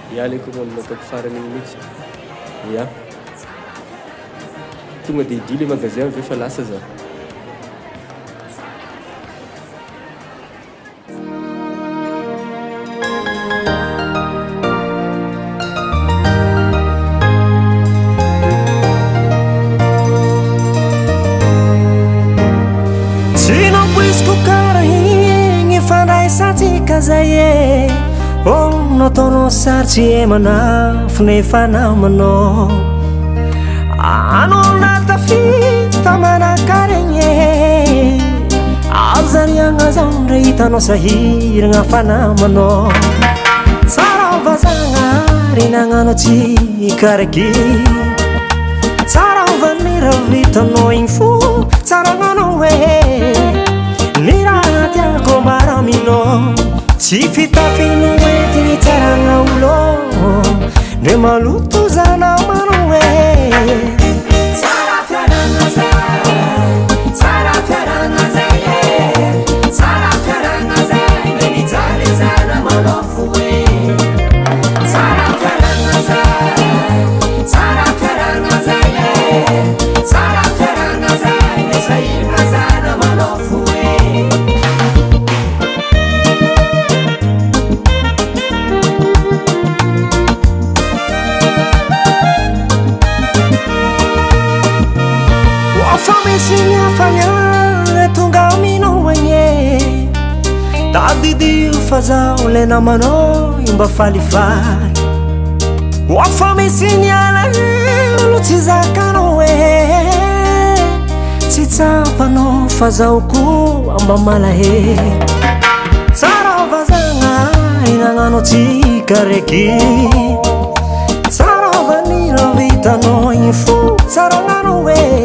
Ialiko amin'ny ataoko farany mihitsy. Ia. Tonga dia idily magasin avy efa lasa za. Tsy nampoiziko karaha igny fandraisantsika zay e. Oh, nataonao sarotsy emanafo nefa namanao. Anao natafity tamanakaregny e. Azariagna zao ndre hitanao sahiragna fa namanao. Tsara vazagnahary nagnano tsikaraky. Tsara vanira vitanao igny fo tsara gnanao e. Ny raha tiako mbaraminao tsy fitafino entigny tsara gn'olo ndre maloto zana manao e. Tsara fiaragna zay, tsara fiaragna zay e. Tsara fiaragna zay ndre mijaly zana manao fo e. Tsara fiaragna zay, tsara fiaragna zay e. Tsara fiaragna zay ndre sahiragna zana manao fo e. Famisinya fanya tonga aminao agny. Dadi fazao le Namanao mba falifaly. Famisinya lelo tsy zakanao e. Tsy tsampanao fazaoko amba malahe. Tsara vazagna inagnano tsikaraiky. Tsara vanira vitanao igny fo tsara gnanao e.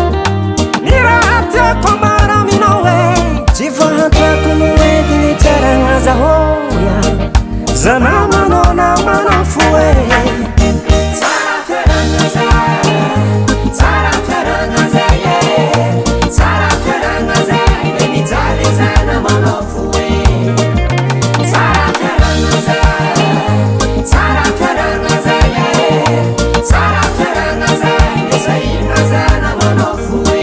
Zana mano na mano fue. Tsara fiaragna zay, tsara fiaragna zay, tsara fiaragna zay ndre mijaly zana mano fue. Tsara fiaragna zay, tsara fiaragna zay, tsara fiaragna zay ndre sahiragna zana mano fue.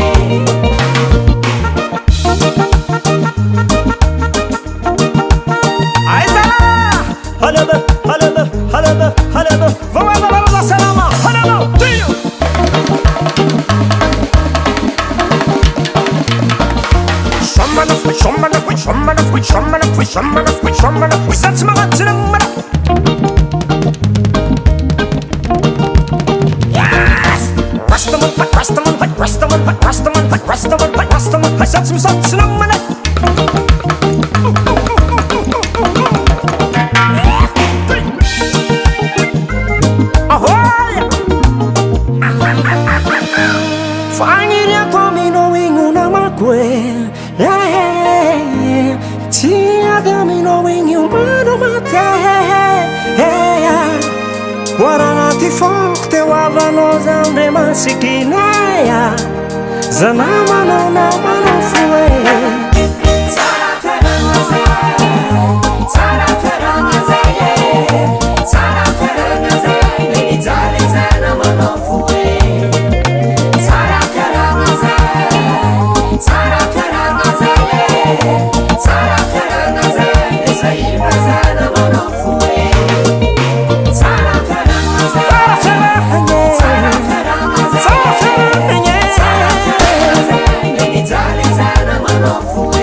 Halaba, halaba, halaba, halaba. Vamos lá, salama, halaba, tio. Shamana, shamana, shamana, shamana, shamana, shamana. That's my man. Yes. Rastaman, rastaman, rastaman, rastaman, rastaman, rastaman. That's my man. Fangiria comino in una macque. Tia damino in umano mate. Guardanati forte wavano zambre masikinea. Zanama no mano fue. Tsara fiaragna zay, tsara fiaragna zay, tsara fiaragna zay ndre mijaly zana manao fue. Tsara fiaragna zay, tsara fiaragna zay, tsara fiaragna zay ndre sahiragna zana manao fue. Tsara fiaragna zay, tsara fiaragna zay, tsara fiaragna zay ndre mijaly zana manao fue.